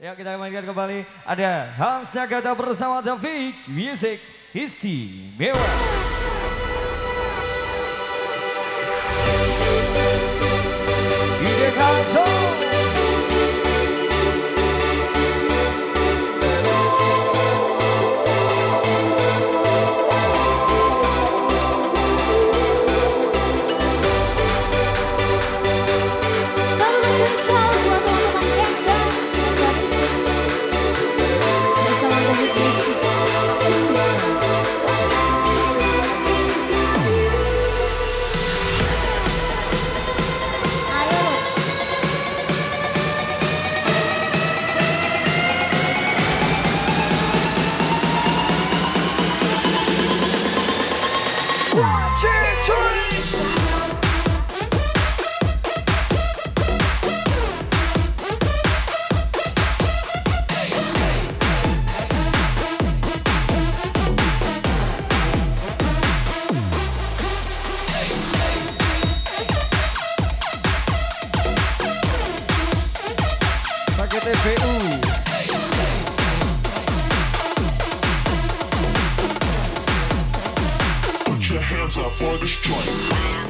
Ya, kita mainkan kembali. Ada Hamzah Gata bersama Taufik Music Istimewa. Ide Kanso. TPU. Put your hands up for this joint.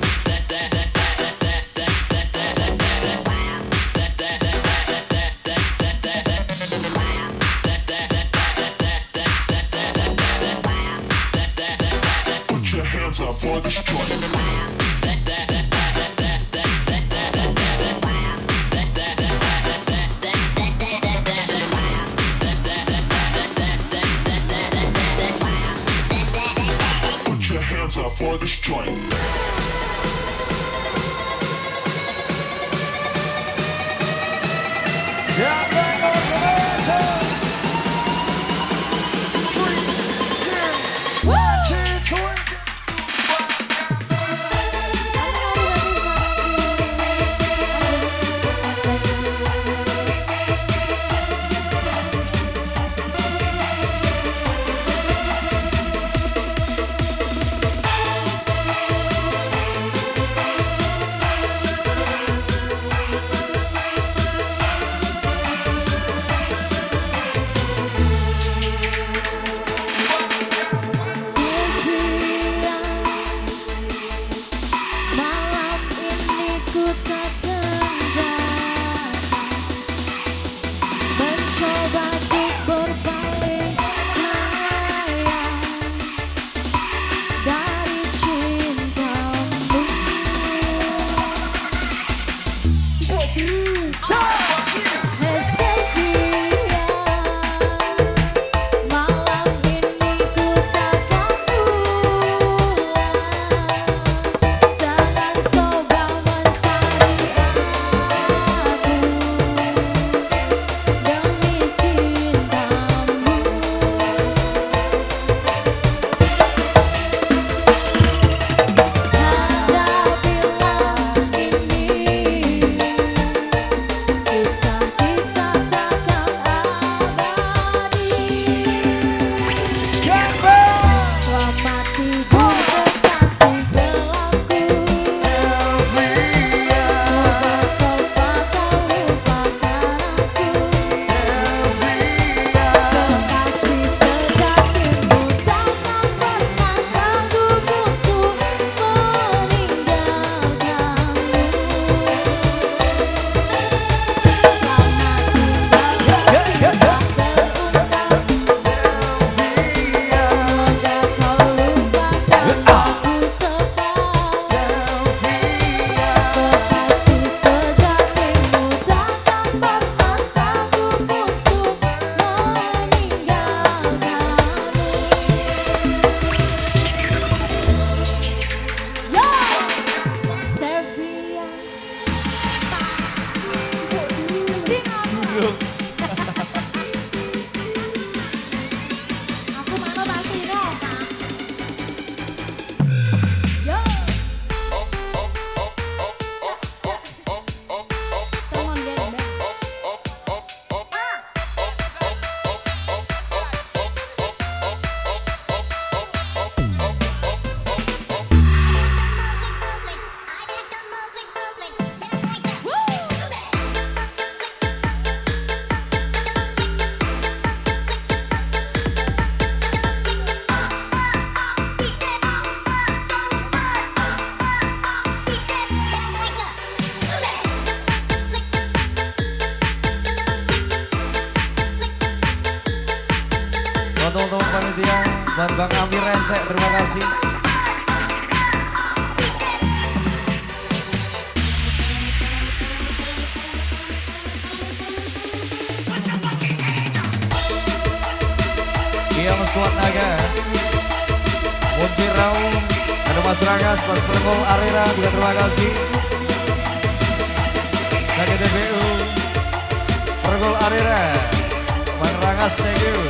Put your hands up for this joint. Up for this joint. Buat teman-teman panitia dan Bang Amir Rensek, terima kasih. Iya Mas Kuat Naga, Munci Raung, ada Mas Rangas, Mas Permul Arera juga terima kasih. Dari TPU Permul Arera, Bang Rangas, thank you.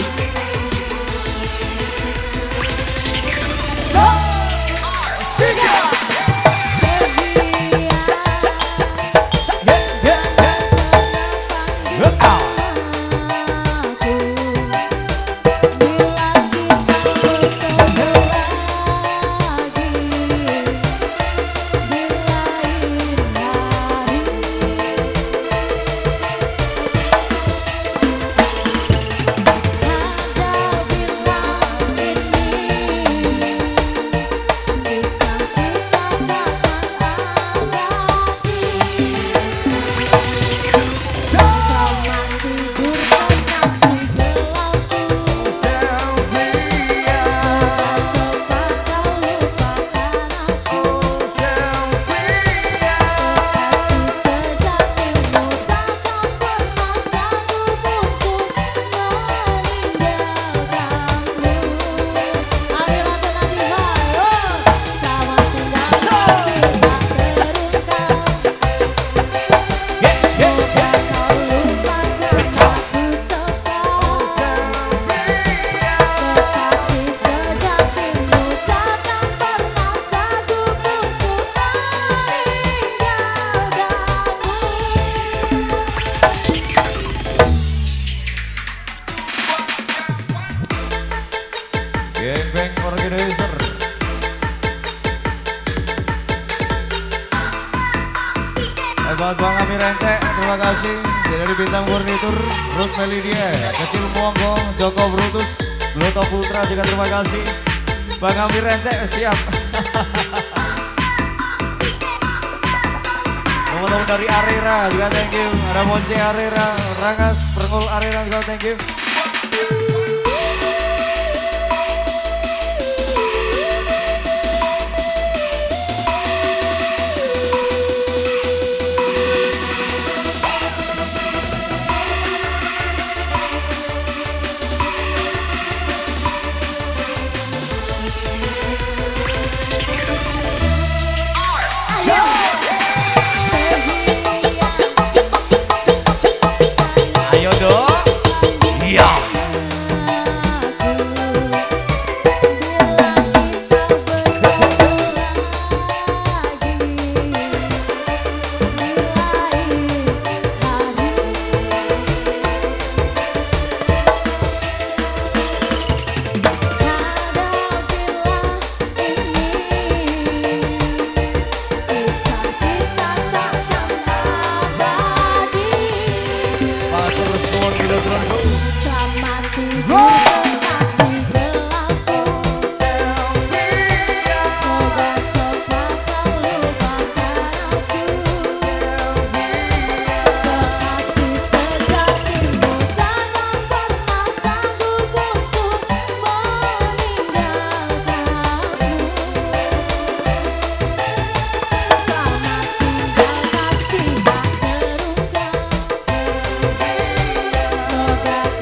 Geng organizer. Buat Bang Amir Rensek, terima kasih. Dari Bintang Furnitur, Ruth Melidia, Kecil Monggo, Joko Brutus, Bluto Putra juga terima kasih. Bang Amir Rensek siap. Teman-teman dari Arera juga thank you. Ada Monce Arera, Rangas, Permul Arera juga thank you. Ayo dong. Iya. Semoga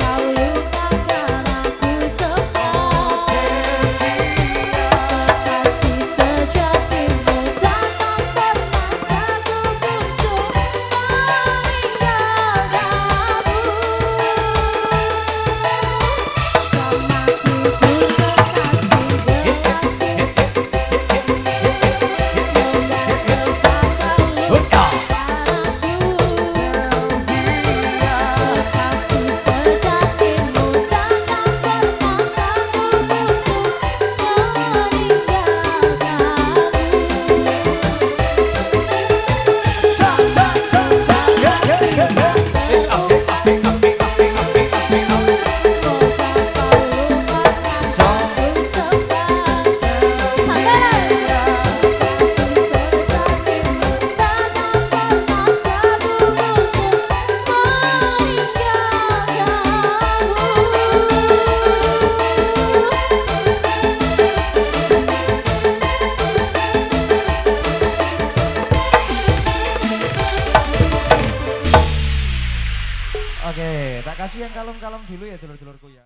Kasih yang kalem-kalem dulu ya dulur-dulurku ya.